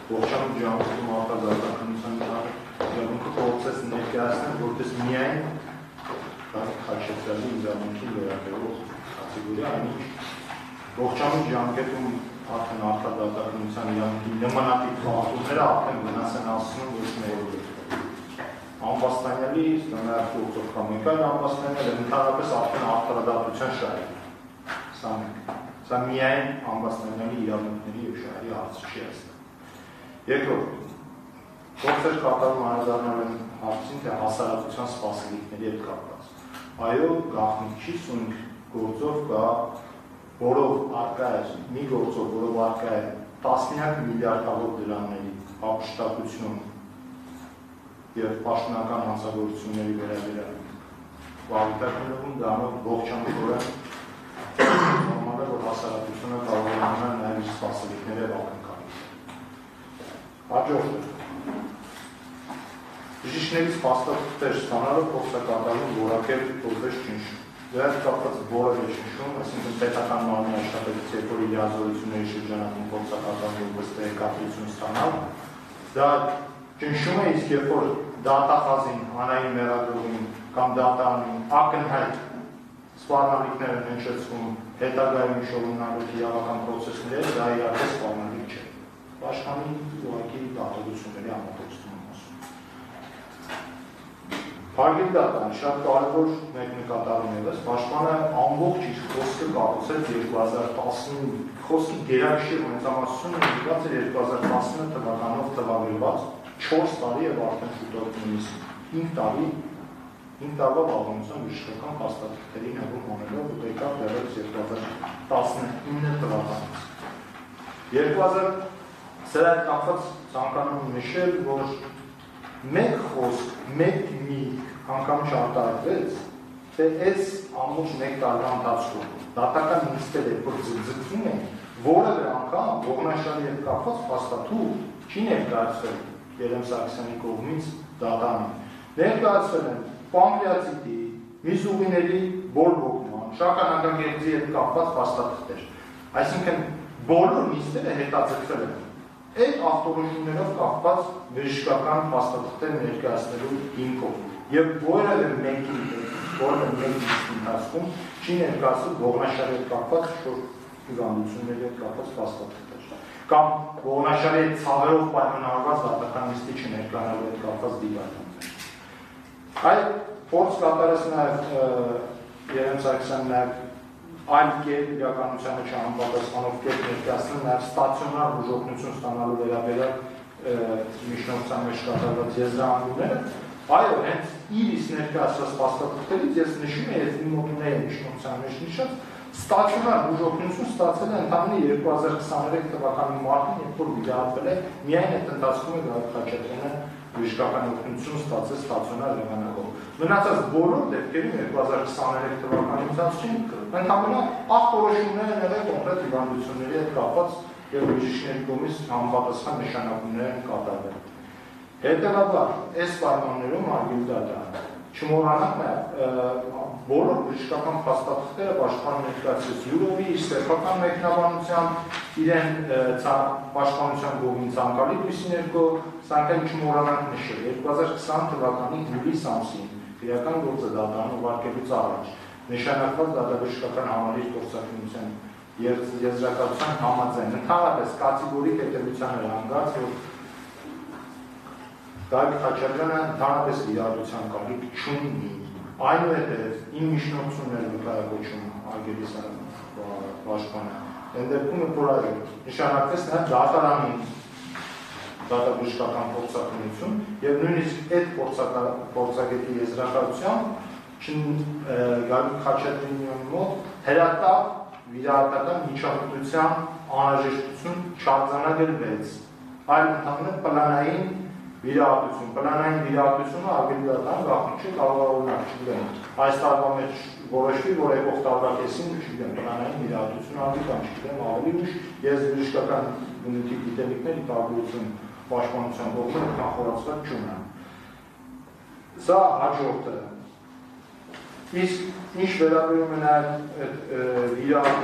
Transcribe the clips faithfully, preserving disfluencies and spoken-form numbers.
ողջանում ջանքերում արտադրականության իրավունքը փոխեց ներկայացնել որպես միայն քաշեցրալի իրավունքի վերաբերող կատեգորիա, այնինչ ողջանում ջանքերում արդեն արտադրականության իրավունքի նմանատիպ խախտումները արդեն վնաս են հասցնում ոչ միայն անվաստանյալի, նաև գործող կամ մեկ այլ անվաստանյալ ընդհանրապես արդեն արտադրության շահեր։ Սա մենք, սա միայն անվաստանյալի իրավունքների և շահերի հարցը չի ասում։ Երկրորդ, գործեր կատարում անդրադառնալ են հարցին, թե հասարակության սպասելիքների հետ կապված։ Այո, գաղտնիք չի, սունիկ գործով կա, որով առկա է, մի գործով, որով առկա է տասնյակ միլիարդավոր դրամների ապշտակություն և պաշտոնական հանցագործությունների վերաբերյալ վավիտակներում դրանով ողջամտորեն նորմալ է, որ հասարակությունը կարող է ունենալ նաև իր սպասելիքները և ակնկալիքները։ Հաջորդը բժիշկներից փաստաթղթեր ստանալը փորձ է կատարվում որակել որպես ճնշում։ Դրա հետ կապված որևէ ճնշում, այսինքն պետական մարմնի աշխատակից երբ որ իր ազորությունների շրջանակում փորձ է կատարվում որպես տեղեկատվություն ստանալ, դա ճնշում է, իսկ երբ որ դատախազին, հանային մեղադրողին կամ դատարանին ակնհայտ սպառնալիքներ են հնչեցվում հետագայում շարունակվող իրավական պրոցեսները, դա իհարկե սպառնալիք չէ։ Պաշտպանի ուղղակի դատողությունների համատեքստում եմ ասում։ Հարգելի դատարան, շատ կարևոր մեկ նկատառում ևս, պաշտպանը ամբողջ իր խոսքը կառուցեց երկու հազար տասնինը խոսքի գերակշիռ մեծամասնությունը նվիրված էր երկու հազար տասնինը թվականով տվագրված չորս տարի և արդեն շուտով նույնիսկ հինգ տարի հինգ տարվա բավականության բժշկական փաստաթղթերի հեղում անելով ու եկավ դեռևս երկու հազար տասնինը թվականից։ երկու հազար սրա հետ կապված ցանկանում եմ նշել, որ մեկ խոսք, մեկ միտք անգամ չարտահայտվեց, թե այս ամբողջ մեկ տարվա ընթացքում դատական նիստերը, երբ որ ձգձգվում են, որևէ անգամ ողնաշարի հետ կապված փաստաթուղթ չի ներկայացվել Երեմ Սարգսյանի կողմից դատարանին։ Ներկայացվել են պանկրեատիտի, միզուղիների բորբոքման, շագանակագեղձի հետ կապված փաստաթղթեր։ Այսինքն բոլոր նիստերը հետաձգվել են այդ ախտորոշումներով կապված բժշկական փաստաթղթեր ներկայացնելու հիմքով եւ որևէ մեկի որևէ մեկի ընթացքում չի ներկայացվել ողնաշարի հետ կապված հիվանդությունների հետ կապված փաստաթղթեր կամ ողնաշարի հետ ցավերով պայմանավորված դատական նիստի չներկայանալու հետ կապված դիտարկումներ։ Այլ փորձ կատարեց նաև Երեմ Սարգսյանը նաև այլ կերպ իրականությանը չհամապատասխանող կերպ ներկայացնել նաև ստացիոնար բուժօգնություն ստանալու վերաբերյալ միջնորդության մեջ կատարված եզրահանգումները։ Այո, հենց իր իսկ ներկայացված փաստաթղթերից ես նշում եմ, ես իմ մոդուլների միջնորդության մեջ նշած ստացիոնար բուժօգնություն ստացել է ընդհանուր երկու հազար քսաներեք թվականի մարտին, երբ որ վիրահատվել է միայն այդ ընթացքում է Դավիթ Խաչատրյանը բժշկական օգնություն ստացել ստացիոնար եղանակով։ Մնացած բոլոր դեպքերում երկու հազար քսաներեք թվականի ընթացքում ընդհանուր ախտորոշումներ են եղել կոնկրետ հիվանդությունների հետ կապված եւ բժիշկների կողմից համապատասխան նշանակումներ են կատարվել։ Հետևաբար, այս պայմաններում հարգելի դատարան չմոռանանք նաև բոլոր բժշկական փաստաթղթերը պաշտպանը ներկայացրեց յուրովի իր սեփական մեկնաբանությամբ իրեն պաշտպանության կողմից ցանկալի լույսի ներքո, սակայն չմոռանանք նշել երկու հազար քսան թվականի հուլիս ամսին քրեական գործը դատարան ուղարկելուց առաջ նշանակված դատաբժշկական համալիր գործակալության եզրակացության համաձայն ընդհանրապես կատեգորիկ հետևության էր հանգած, որ Դավիթ Խաչատրյանը ընդհանրապես վիրահատության կարիք չունի։ Այնուհետև իմ միջնորդությունները վկայակոչում արգելի պաշտպանը այն դեպքում որ այո նշանակվեց նաև դատարանի դատաբժշկական փորձակնություն եւ նույնիսկ այդ փորձագետի եզրակացությամբ Դավիթ Խաչատրյանի մոտ հրատապ վիրահատական միջամտության անհրաժեշտություն չարձանագրվեց, այլ ընդհանուր պլանային վիրահատություն, պլանային վիրահատությունը արգելի դատարան գաղտնիք չէ, կարող է օրինակ չգիտեմ, այս տարվա մեջ որոշվի, որ եկող տարվա կեսին, չգիտեմ, պլանային վիրահատություն արվի կամ չգիտեմ, ավելի ուշ, ես բժշկական բնույթի գիտելիքների տարբերություն պաշտպանության կողմից նախորացված չունեմ։ Սա հաջորդը։ Իսկ ինչ վերաբերում է նաև վիրահատելու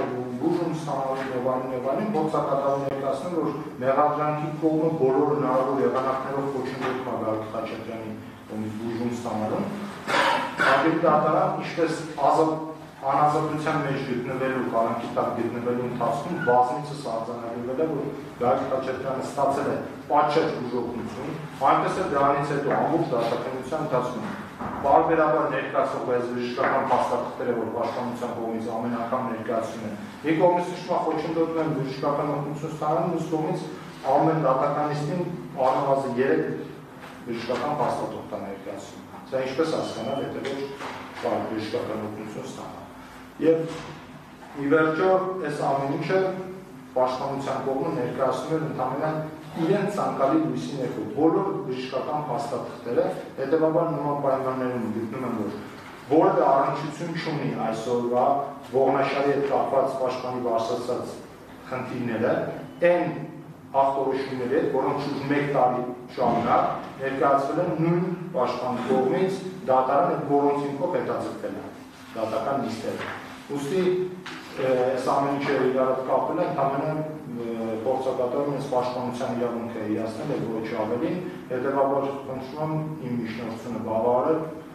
բուժում ստանալու եւ այլն եւ այլն, փորձակատարում ներկայացնում, որ մեղադրանքի կողմը բոլոր հնարավոր եղանակներով ոչնչացնում է Գագիկ Խաչատրյանի կողմից բուժում ստանալու։ Արգելքի դատարան ինչպես անազատության մեջ գտնվելու, կալանքի տակ գտնվելու ընթացքում բազմիցս արձանագրվել է, որ Գագիկ Խաչատրյանը ստացել է պատշաճ բուժօգնություն, այնպես էլ դրանից հետո ամբողջ դատախազության ընթացքում բարբերաբար ներկայացող այս բժշկական փաստաթղթերը, որ պաշտպանության կողմից ամեն անգամ ներկայացում են, մի կողմից նշվում է խոչընդոտում են բժշկական օգնություն ստանալու, մյուս կողմից ամեն դատականիստին առնվազն երեք բժշկական փաստաթղթ է ներկայացում։ Սա ինչպես հասկանալ, եթե ոչ բար բժշկական օգնություն ստանալ։ Եվ ի վերջո այս ամեն ինչը պաշտպանության կողմը ներկայացնում էր ընդհանրապես իրեն ցանկալի լույսի ներքո բոլոր բժշկական փաստաթղթերը, հետևաբար նման պայմաններում գտնում են, որ որևէ առնչություն չունի այսօրվա ողնաշարի հետ կապված պաշտպանի բարձրացած խնդիրները, այն ախտորոշումների հետ, որոնք շուրջ մեկ տարի շարունակ ներկայացվել են նույն պաշտպանի կողմից դատարանը, որոնց ինքով հետաձգվել է դատական նիստերը։ Ուստի այս ամեն ինչը իրար կապել է, ընդհանրապես փորձակատարում ես պաշտպանության իրավունքը իրացնել է ոչ ավելին, հետևաբար խնդրում եմ իմ միջնորդությունը բավարարել